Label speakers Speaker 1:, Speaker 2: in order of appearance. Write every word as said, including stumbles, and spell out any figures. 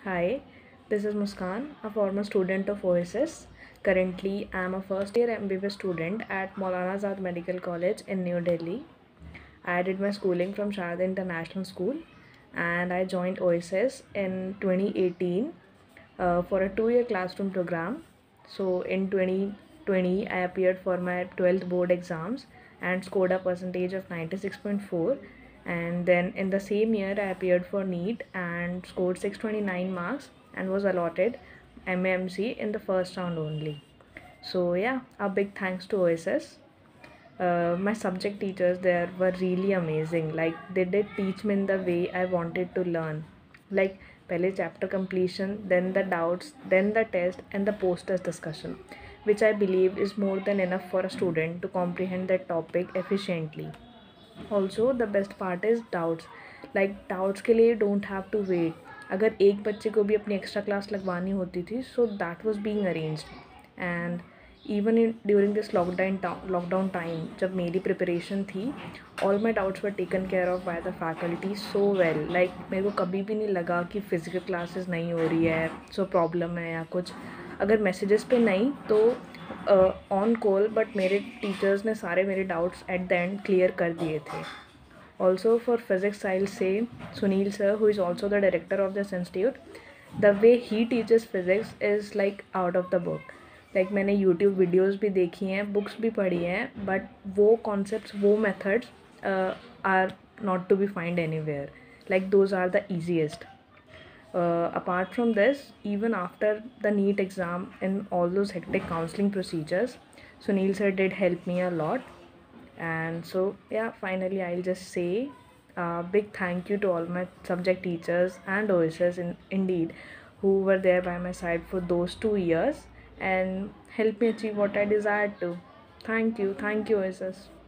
Speaker 1: Hi, this is Muskan, a former student of O S S. Currently, I am a first year M B B S student at Maulana Azad Medical College in New Delhi. I did my schooling from Sharda International School and I joined O S S in twenty eighteen uh, for a two year classroom program. So, in twenty twenty, I appeared for my twelfth board exams and scored a percentage of ninety-six point four. And then in the same year, I appeared for NEET and scored six hundred twenty-nine marks and was allotted M A M C in the first round only. So, yeah, a big thanks to O S S. Uh, my subject teachers there were really amazing. Like they did teach me in the way I wanted to learn. Like pehle chapter completion, then the doubts, then the test, and the post-test discussion, which I believe is more than enough for a student to comprehend that topic efficiently. Also, the best part is doubts. Like doubts के लिए don't have to wait. अगर एक बच्चे को भी अपनी extra class लगवानी होती थी, so that was being arranged. And even in during this lockdown lockdown time, जब मेरी प्रिपरेशन थी, all my doubts were taken care of by the faculty so well. Like मेरे को कभी भी नहीं लगा कि फिजिकल क्लासेस नहीं हो रही है, so प्रॉब्लम है या कुछ. अगर मैसेजेस पे नहीं तो ऑन कॉल, बट मेरे टीचर्स ने सारे मेरे doubts at the end clear कर दिए थे. Also for physics, I'll say Sunil sir, who is also the director of this institute, the way he teaches physics is like out of the book. Like मैंने YouTube videos भी देखी हैं, books भी पढ़ी हैं, but वो concepts, वो methods uh, are not to be find anywhere. Like those are the easiest. Uh, apart from this, even after the NEET exam and all those hectic counseling procedures, Sunil sir did help me a lot. And so, yeah, finally, I'll just say a big thank you to all my subject teachers and O S S in, indeed, who were there by my side for those two years and helped me achieve what I desired to. Thank you. Thank you, O S S.